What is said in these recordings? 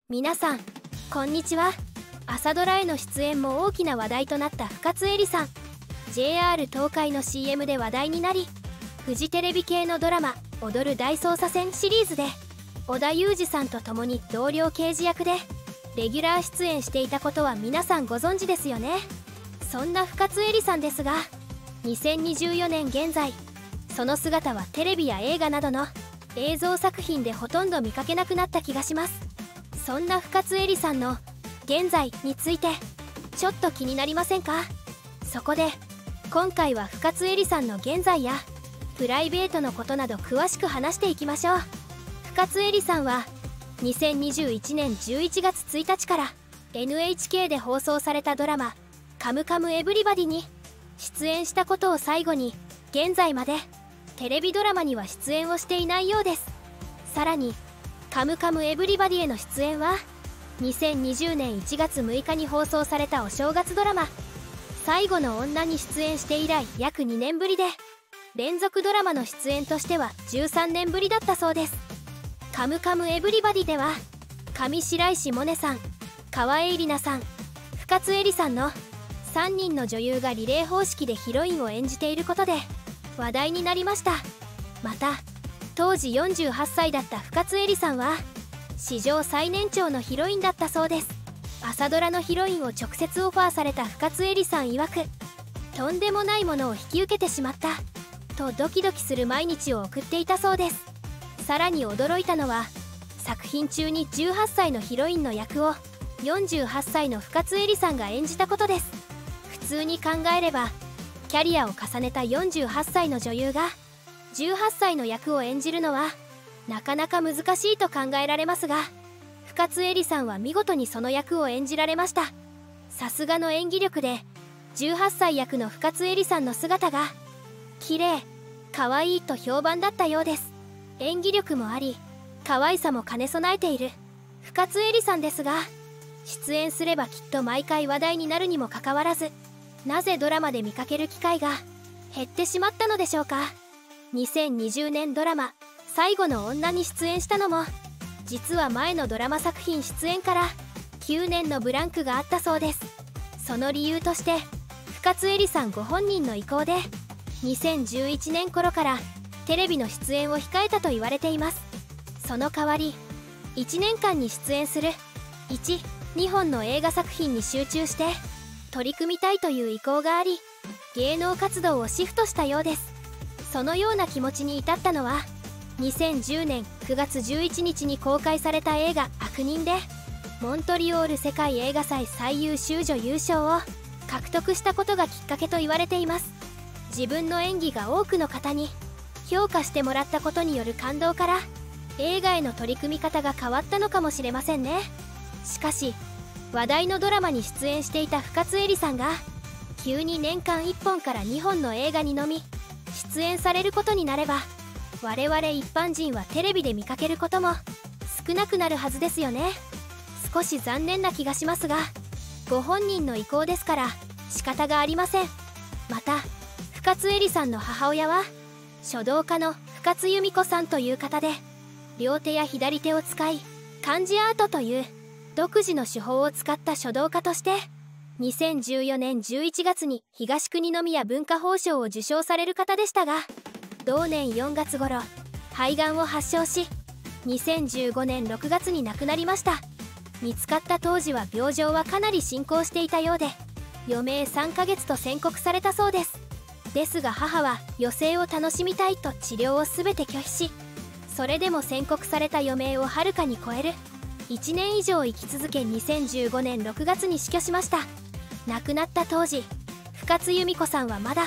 皆さんこんにちは。朝ドラへの出演も大きな話題となった深津絵里さん。 JR 東海の CM で話題になり、フジテレビ系のドラマ「踊る大捜査線」シリーズで織田裕二さんと共に同僚刑事役でレギュラー出演していたことは皆さんご存知ですよね。そんな深津絵里さんですが、2024年現在その姿はテレビや映画などの映像作品でほとんど見かけなくなった気がします。そんな深津絵里さんの現在についてちょっと気になりませんか？そこで今回は深津絵里さんの現在やプライベートのことなど詳しく話していきましょう。深津絵里さんは2021年11月1日から NHK で放送されたドラマ「カムカムエヴリバディ」に出演したことを最後に現在までテレビドラマには出演をしていないようです。さらにカムカムエヴリバディへの出演は2020年1月6日に放送されたお正月ドラマ「最後の女」に出演して以来約2年ぶりで、連続ドラマの出演としては13年ぶりだったそうです。カムカムエヴリバディでは上白石萌音さん、川栄李奈さん、深津絵里さんの3人の女優がリレー方式でヒロインを演じていることで話題になりました。また当時48歳だった深津絵里さんは史上最年長のヒロインだったそうです。朝ドラのヒロインを直接オファーされた深津絵里さん曰く、とんでもないものを引き受けてしまったとドキドキする毎日を送っていたそうです。さらに驚いたのは作品中に18歳のヒロインの役を48歳の深津絵里さんが演じたことです。普通に考えればキャリアを重ねた48歳の女優が18歳の役を演じるのはなかなか難しいと考えられますが、深津絵里さんは見事にその役を演じられました。さすがの演技力で18歳役の深津絵里さんの姿が綺麗、可愛いと評判だったようです。演技力もあり可愛さも兼ね備えている深津絵里さんですが、出演すればきっと毎回話題になるにもかかわらず、なぜドラマで見かける機会が減ってしまったのでしょうか。2020年ドラマ「最後の女」に出演したのも実は前のドラマ作品出演から9年のブランクがあったそうです。その理由として深津絵里さんご本人の意向で2011年頃からテレビの出演を控えたと言われています。その代わり1年間に出演する2本の映画作品に集中して取り組みたいという意向があり、芸能活動をシフトしたようです。そのような気持ちに至ったのは2010年9月11日に公開された映画「悪人」でモントリオール世界映画祭最優秀女優賞を獲得したことがきっかけと言われています。自分の演技が多くの方に評価してもらったことによる感動から映画への取り組み方が変わったのかもしれませんね。しかし話題のドラマに出演していた深津絵里さんが急に年間1本から2本の映画にのみ出演されることになれば、我々一般人はテレビで見かけることも少なくなるはずですよね。少し残念な気がしますが、ご本人の意向ですから仕方がありません。また深津絵里さんの母親は書道家の深津由美子さんという方で、両手や左手を使い漢字アートという独自の手法を使った書道家として2014年11月に東国宮文化褒章を受章される方でしたが、同年4月頃肺がんを発症し2015年6月に亡くなりました。見つかった当時は病状はかなり進行していたようで余命3ヶ月と宣告されたそうです。ですが母は余生を楽しみたいと治療を全て拒否し、それでも宣告された余命をはるかに超える1年以上生き続け2015年6月に死去しました。亡くなった当時深津由美子さんはまだ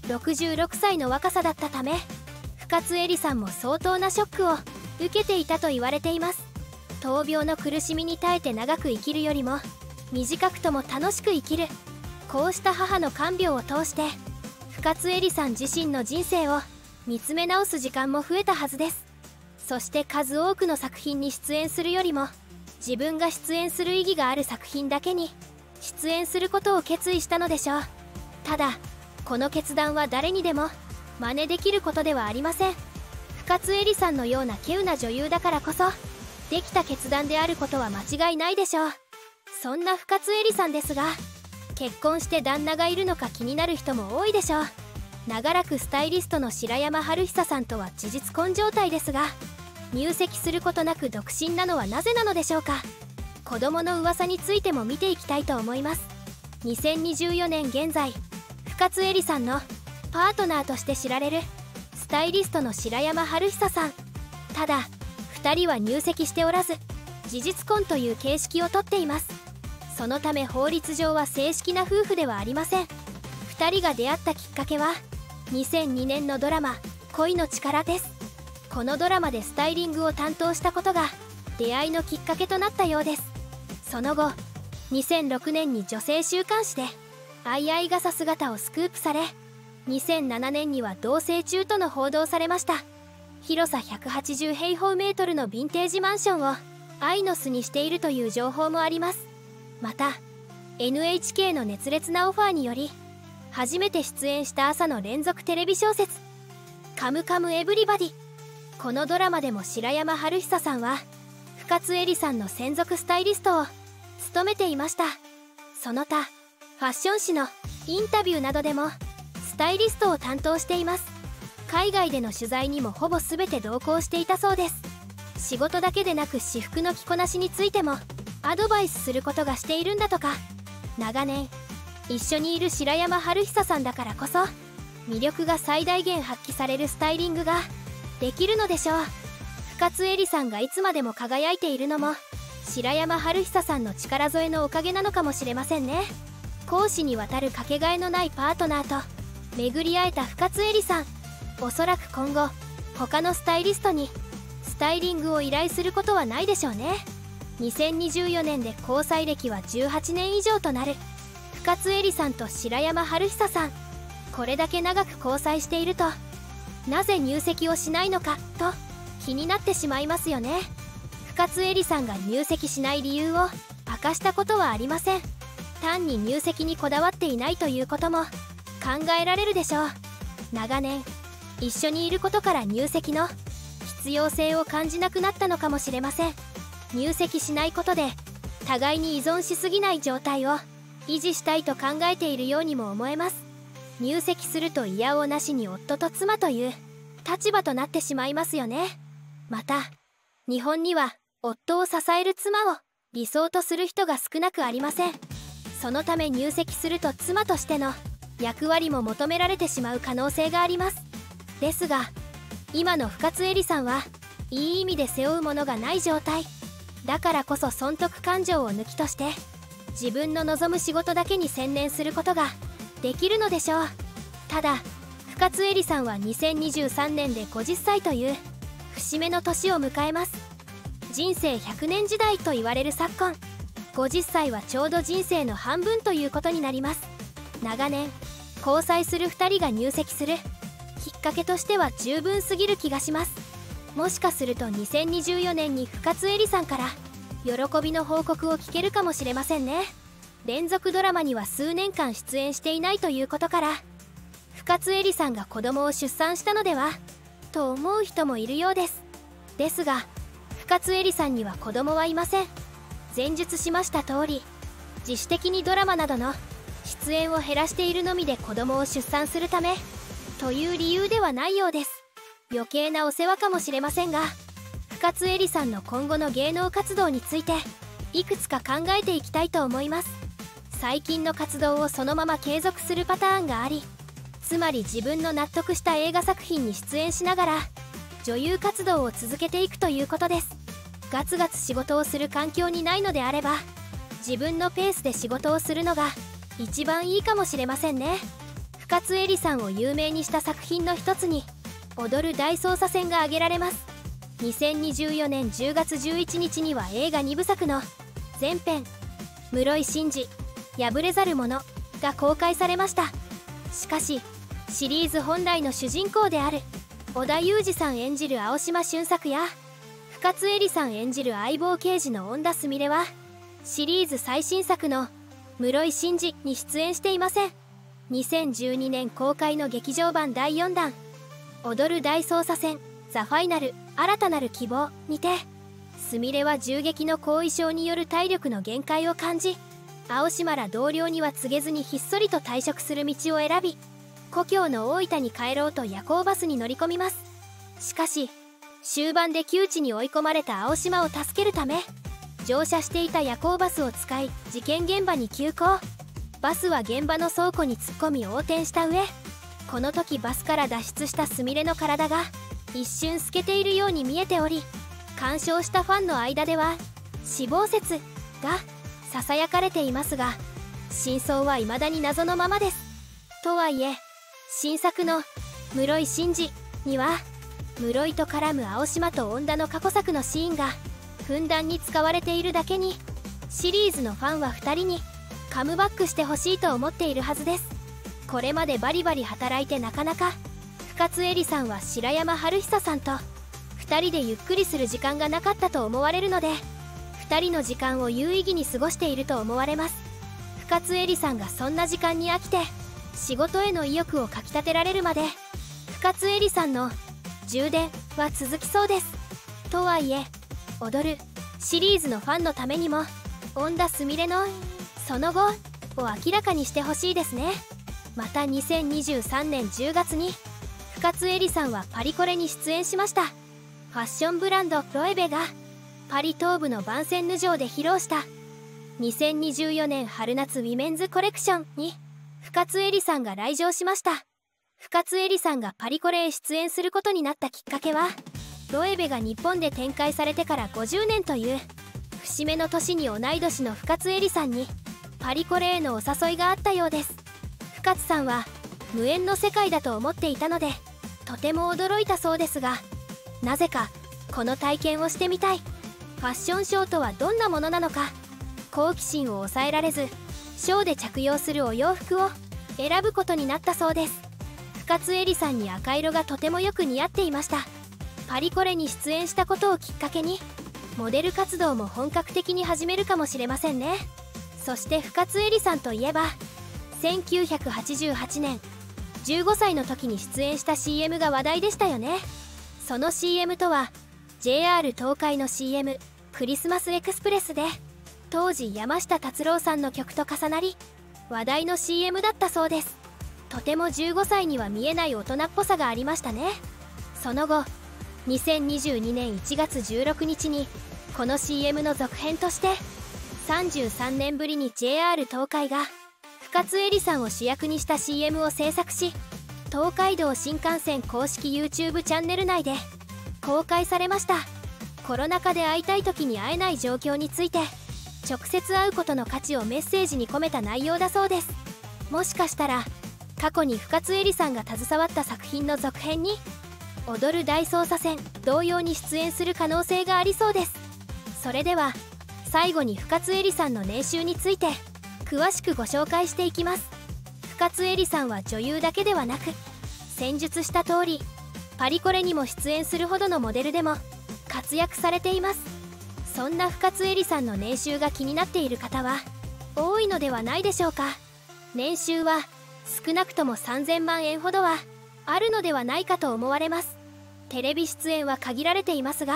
66歳の若さだったため、深津絵里さんも相当なショックを受けていたと言われています。闘病の苦しみに耐えて長く生きるよりも短くとも楽しく生きる、こうした母の看病を通して深津絵里さん自身の人生を見つめ直す時間も増えたはずです。そして数多くの作品に出演するよりも自分が出演する意義がある作品だけに出演することを決意したのでしょう。ただこの決断は誰にでも真似できることではありません。深津絵里さんのような稀有な女優だからこそできた決断であることは間違いないでしょう。そんな深津絵里さんですが、結婚して旦那がいるのか気になる人も多いでしょう。長らくスタイリストの白山春久さんとは事実婚状態ですが、入籍することなく独身なのはなぜなのでしょうか。子供の噂についても見ていきたいと思います。2024年現在、深津絵里さんのパートナーとして知られるスタイリストの白山春久さん。ただ2人は入籍しておらず、事実婚という形式をとっています。そのため法律上は正式な夫婦ではありません。2人が出会ったきっかけは2002年のドラマ「恋の力」です。このドラマでスタイリングを担当したことが出会いのきっかけとなったようです。その後2006年に女性週刊誌で相合い傘姿をスクープされ、2007年には同棲中との報道されました。広さ180平方メートルのヴィンテージマンションを愛の巣にしているという情報もあります。また NHK の熱烈なオファーにより初めて出演した朝の連続テレビ小説「カムカムエヴリバディ」。このドラマでも白山春久さんは深津絵里さんの専属スタイリストを務めていました。その他ファッション誌のインタビューなどでもスタイリストを担当しています。海外での取材にもほぼ全て同行していたそうです。仕事だけでなく私服の着こなしについてもアドバイスすることがしているんだとか。長年一緒にいる白山春久さんだからこそ魅力が最大限発揮されるスタイリングができるのでしょう。深津絵里さんがいつまでも輝いているのも白山春久さんの力添えのおかげなのかもしれませんね。公私にわたるかけがえのないパートナーと巡り会えた深津絵里さん。おそらく今後他のスタイリストにスタイリングを依頼することはないでしょうね。2024年で交際歴は18年以上となる深津絵里さんと白山春久さん。これだけ長く交際しているとなぜ入籍をしないのかと気になってしまいますよね。深津絵里さんが入籍しない理由を明かしたことはありません。単に入籍にこだわっていないということも考えられるでしょう。長年一緒にいることから入籍の必要性を感じなくなったのかもしれません。入籍しないことで互いに依存しすぎない状態を維持したいと考えているようにも思えます。入籍するといやおうなしに夫と妻という立場となってしまいますよね。また日本には夫を支える妻を理想とする人が少なくありません。そのため入籍すると妻としての役割も求められてしまう可能性があります。ですが今の深津絵里さんはいい意味で背負うものがない状態だからこそ損得感情を抜きとして自分の望む仕事だけに専念することができるのでしょう。ただ深津絵里さんは2023年で50歳という節目の年を迎えます。人生100年時代と言われる昨今、50歳はちょうど人生の半分ということになります。長年交際する2人が入籍するきっかけとしては十分すぎる気がします。もしかすると2024年に深津絵里さんから喜びの報告を聞けるかもしれませんね。連続ドラマには数年間出演していないということから深津絵里さんが子供を出産したのではと思う人もいるようです。ですが深津絵里さんには子供はいません。前述しました通り自主的にドラマなどの出演を減らしているのみで子供を出産するためという理由ではないようです。余計なお世話かもしれませんが深津絵里さんの今後の芸能活動についていくつか考えていきたいと思います。最近の活動をそのまま継続するパターンがあり、つまり自分の納得した映画作品に出演しながら女優活動を続けていくということです。ガツガツ仕事をする環境にないのであれば自分のペースで仕事をするのが一番いいかもしれませんね。深津絵里さんを有名にした作品の一つに踊る大捜査線が挙げられます。2024年10月11日には映画2部作の前編「室井慎二破れざる者」が公開されました。しかしシリーズ本来の主人公である織田裕二さん演じる青島俊作や深津絵里さん演じる相棒刑事の恩田すみれはシリーズ最新作の「室井慎二」に出演していません。2012年公開の劇場版第4弾「踊る大捜査線ザ・ファイナル新たなる希望」にてすみれは銃撃の後遺症による体力の限界を感じ、青島ら同僚には告げずにひっそりと退職する道を選び、故郷の大分に帰ろうと夜行バスに乗り込みます。しかし終盤で窮地に追い込まれた青島を助けるため、乗車していた夜行バスを使い事件現場に急行。バスは現場の倉庫に突っ込み横転した上、この時バスから脱出したすみれの体が一瞬透けているように見えており、鑑賞したファンの間では死亡説がささやかれていますが、真相は未だに謎のままです。とはいえ新作の室井慎二には、室井と絡む青島と恩田の過去作のシーンがふんだんに使われているだけに、シリーズのファンは2人にカムバックしてほしいと思っているはずです。これまでバリバリ働いてなかなか深津絵里さんは白山春久さんと2人でゆっくりする時間がなかったと思われるので、2人の時間を有意義に過ごしていると思われます。深津絵里さんがそんな時間に飽きて仕事への意欲をかきたてられるまで、深津絵里さんの充電は続きそうです。とはいえ踊るシリーズのファンのためにも、恩田すみれのその後を明らかにしてほしいですね。また2023年10月に深津絵里さんはパリコレに出演しました。ファッションブランドロエベがパリ東部の番宣ヌ城で披露した2024年春夏ウィメンズコレクションに深津絵里さんが来場しました。深津絵里さんがパリコレへ出演することになったきっかけは、ロエベが日本で展開されてから50年という節目の年に同い年の深津絵里さんにパリコレへのお誘いがあったようです。深津さんは無縁の世界だと思っていたのでとても驚いたそうですが、なぜかこの体験をしてみたい、ファッションショーとはどんなものなのか、好奇心を抑えられずショーで着用するお洋服を選ぶことになったそうです。深津絵里さんに赤色がとてもよく似合っていました。パリコレに出演したことをきっかけにモデル活動も本格的に始めるかもしれませんね。そして深津絵里さんといえば1988年15歳の時に出演した CM が話題でしたよね。その CM とは JR 東海の CM クリスマスエクスプレスで、当時山下達郎さんの曲と重なり話題の CM だったそうです。とても15歳には見えない大人っぽさがありましたね。その後2022年1月16日にこの CM の続編として33年ぶりに JR 東海が深津絵里さんを主役にした CM を制作し、東海道新幹線公式 YouTube チャンネル内で公開されました。コロナ禍で会いたい時に会えない状況について直接会うことの価値をメッセージに込めた内容だそうです。もしかしたら過去に深津絵里さんが携わった作品の続編に踊る大捜査線同様に出演する可能性がありそうです。それでは最後に深津絵里さんの年収について詳しくご紹介していきます。深津絵里さんは女優だけではなく、先述した通りパリコレにも出演するほどのモデルでも活躍されています。そんな深津絵里さんの年収が気になっている方は多いのではないでしょうか。年収は少なくとも3000万円ほどはあるのではないかと思われます。テレビ出演は限られていますが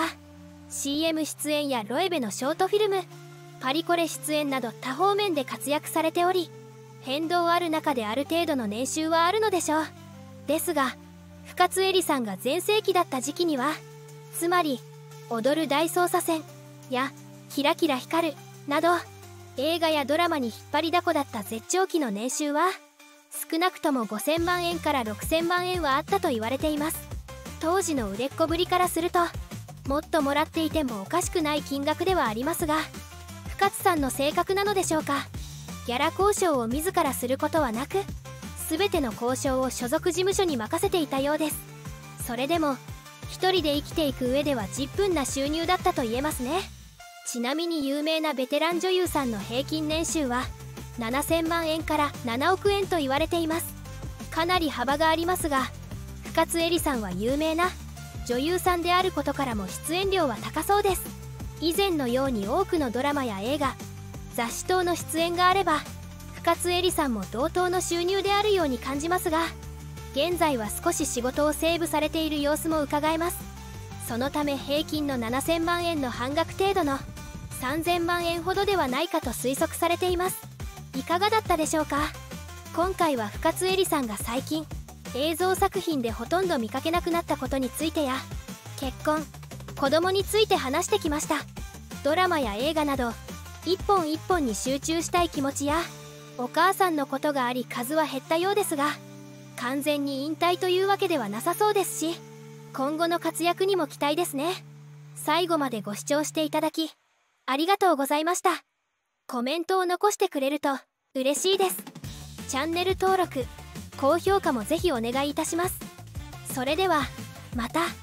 CM 出演やロエベのショートフィルム、パリコレ出演など多方面で活躍されており、変動ある中である程度の年収はあるのでしょう。ですが深津絵里さんが全盛期だった時期には、つまり踊る大捜査線やキラキラ光るなど映画やドラマに引っ張りだこだった絶頂期の年収は少なくとも5000万円から6000万円はあったと言われています。当時の売れっ子ぶりからするともっともらっていてもおかしくない金額ではありますが、深津さんの性格なのでしょうか、ギャラ交渉を自らすることはなく全ての交渉を所属事務所に任せていたようです。それでも一人で生きていく上では十分な収入だったと言えますね。ちなみに有名なベテラン女優さんの平均年収は7000万円から7億円と言われています。かなり幅がありますが、深津絵里さんは有名な女優さんであることからも出演料は高そうです。以前のように多くのドラマや映画、雑誌等の出演があれば深津絵里さんも同等の収入であるように感じますが、現在は少し仕事をセーブされている様子も伺えます。 そのため平均の7000万円の半額程度の3000万円ほどではないかと推測されています。いかがだったでしょうか。今回は深津絵里さんが最近映像作品でほとんど見かけなくなったことについてや、結婚、子供について話してきました。ドラマや映画など一本一本に集中したい気持ちや、お母さんのことがあり数は減ったようですが、完全に引退というわけではなさそうですし、今後の活躍にも期待ですね。最後までご視聴していただきありがとうございました。コメントを残してくれると嬉しいです。チャンネル登録、高評価もぜひお願いいたします。それではまた。